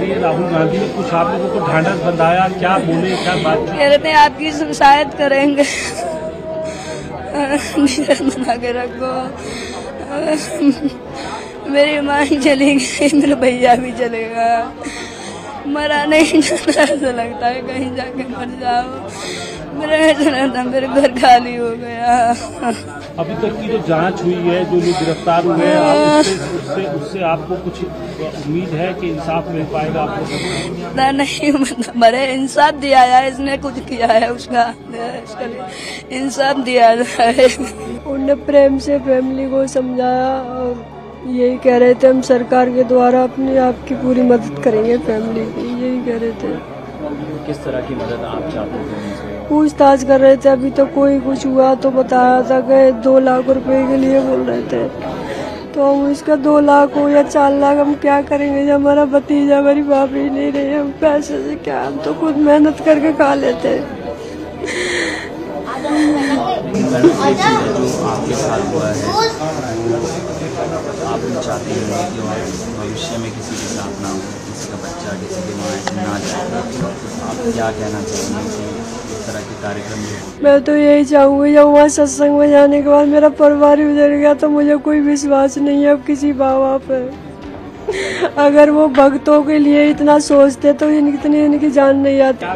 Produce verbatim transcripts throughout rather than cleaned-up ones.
रही है राहुल गांधी ने कुछ आप लोगों को ढांढस बंधाया, क्या बोले, क्या बात कह रहे थे आपकी शिकायत करेंगे, बना के रखो। मेरी माँ चली गई, मेरा भैया भी चलेगा, मरा नहीं जाना ऐसा लगता है, कहीं जाके मर जाओ। मेरा ऐसा था मेरे घर खाली हो गया। अभी तक की जो जांच हुई है, जो लोग गिरफ्तार हुए हैं, आप उससे, उससे उससे आपको कुछ उम्मीद है कि इंसाफ मिल पाएगा आपको? ना नहीं, मतलब मरे इंसाफ दिया जाए, इसने कुछ किया है उसका इंसाफ दिया जाए। उन्होंने प्रेम से फैमिली को समझाया और यही कह रहे थे हम सरकार के द्वारा अपने आपकी पूरी मदद करेंगे फैमिली की, यही कह रहे थे। किस तरह की मदद आप चाहते थे? पूछताछ कर रहे थे, अभी तो कोई कुछ हुआ तो बताया था कि दो लाख रुपए के लिए बोल रहे थे, तो हम इसका दो लाख हो या चार लाख हम क्या करेंगे जब हमारा भतीजा हमारी बाप ही नहीं रही, हम पैसे से क्या, हम तो खुद मेहनत करके खा लेते। जो आपके साथ हुआ है, आप चाहते हैं कि भविष्य में किसी के साथ ना हो, किसी का बच्चा, किसी की माँ ना चाहे, आप क्या कहना चाहेंगे कि इस तरह के कार्यक्रम में? मैं तो यही चाहूँगी, जब वहाँ सत्संग में जाने के बाद मेरा परिवार ही उजड़ गया तो मुझे कोई विश्वास नहीं है अब किसी बाबा पे। अगर वो भक्तों के लिए इतना सोचते तो इतनी इनकी जान नहीं आती।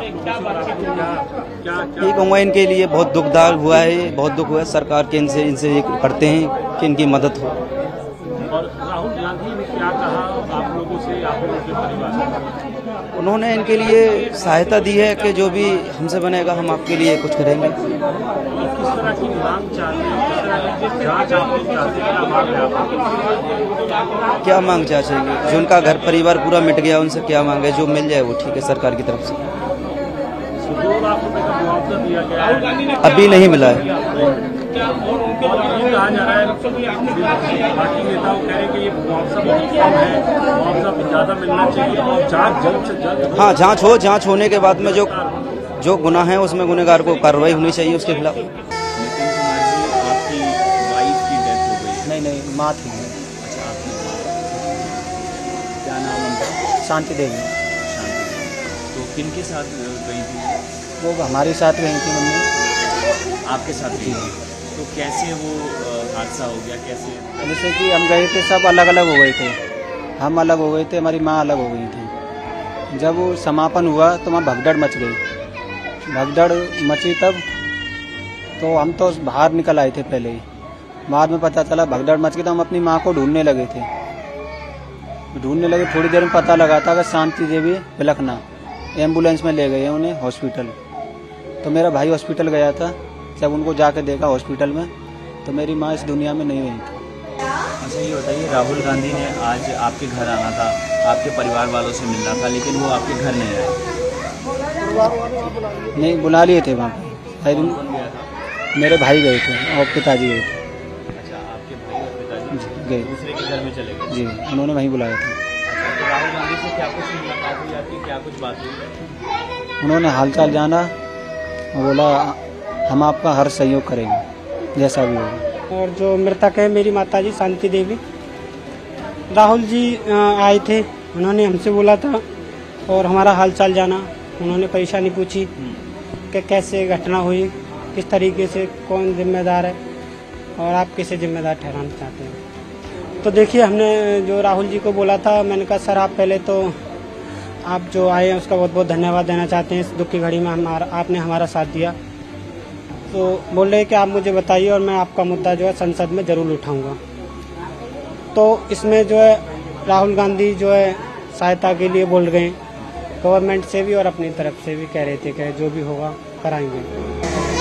ये कहूँगा इनके लिए बहुत दुखदायक हुआ है, बहुत दुख हुआ है। सरकार के इनसे इनसे करते हैं कि इनकी मदद हो। और राहुल गांधी ने क्या कहा आप लोगों से, आप लोगों के परिवार? उन्होंने इनके लिए सहायता दी है कि जो भी हमसे बनेगा हम आपके लिए कुछ करेंगे। किस तरह की मांग चाहते हैं, किस तरह की जांच आप लोग चाहते हैं, क्या मांग है आप? क्या मांग चाहेंगे? जो उनका घर परिवार पूरा मिट गया उनसे क्या मांगे, जो मिल जाए वो ठीक है सरकार की तरफ से। दो लाख रुपए का मुआवजा दिया गया है, अभी नहीं मिला है। और उनके ये कहा जा रहा है, पार्टी नेताओं कह रहे हैं कि ये मुआवजा बहुत कम है, मुआवजा ज़्यादा मिलना चाहिए और जांच जल्द से जल्द। हाँ, जांच हो, जांच होने के बाद में जो जो गुनाह है उसमें गुनहगार को कार्रवाई होनी चाहिए उसके खिलाफ। नितिन कुमार जी, आपकी वाइफ की डेथ हो गई? नहीं नहीं, माँ थी। अच्छा, आपकी क्या नाम उनका? शांति देवी। शांति। तो किन के साथ गई थी? वो हमारे साथ गई थी मम्मी। आपके साथ गई थी? तो कैसे वो हादसा हो गया, कैसे? जैसे कि हम गए थे, सब अलग अलग हो गए थे, हम अलग हो गए थे, हमारी माँ अलग हो गई थी। जब वो समापन हुआ तो वहाँ भगदड़ मच गई, भगदड़ मची तब तो हम तो बाहर निकल आए थे पहले ही। बाद में पता चला भगदड़ मच गई तो हम अपनी माँ को ढूंढने लगे थे, ढूंढने लगे थोड़ी देर में पता लगा था कि शांति देवी बिलखना, एम्बुलेंस में ले गए हैं उन्हें हॉस्पिटल। तो मेरा भाई हॉस्पिटल गया था, जब उनको जाके देखा हॉस्पिटल में तो मेरी माँ इस दुनिया में नहीं रही थी। अच्छा, ये बताइए, राहुल गांधी ने आज आपके घर आना था, आपके परिवार वालों से मिलना था, लेकिन वो आपके घर नहीं आए? नहीं, बुला लिए थे वहाँ पे। मेरे भाई गए थे और पिताजी गए थे। अच्छा, आपके भाई और पिताजी गए, दूसरे के घर में चले गए? जी, उन्होंने वहीं बुलाया था। अच्छा, तो राहुल गांधी से क्या कुछ मुलाकात हुई आपकी, क्या कुछ बात हुई? उन्होंने हालचाल जाना और बोला हम आपका हर सहयोग करेंगे जैसा भी होगा। और जो मृतक है मेरी माताजी शांति देवी, राहुल जी आए थे, उन्होंने हमसे बोला था और हमारा हालचाल जाना, उन्होंने परेशानी पूछी कि कैसे घटना हुई, किस तरीके से, कौन जिम्मेदार है और आप किसे जिम्मेदार ठहराना चाहते हैं। तो देखिए, हमने जो राहुल जी को बोला था, मैंने कहा सर आप पहले तो आप जो आए हैं उसका बहुत बहुत धन्यवाद देना चाहते हैं, इस दुख की घड़ी में हमारा आपने हमारा साथ दिया। तो बोल रहे कि आप मुझे बताइए और मैं आपका मुद्दा जो है संसद में ज़रूर उठाऊंगा। तो इसमें जो है राहुल गांधी जो है सहायता के लिए बोल रहे हैं, गवर्नमेंट से भी और अपनी तरफ से भी कह रहे थे कि जो भी होगा कराएंगे।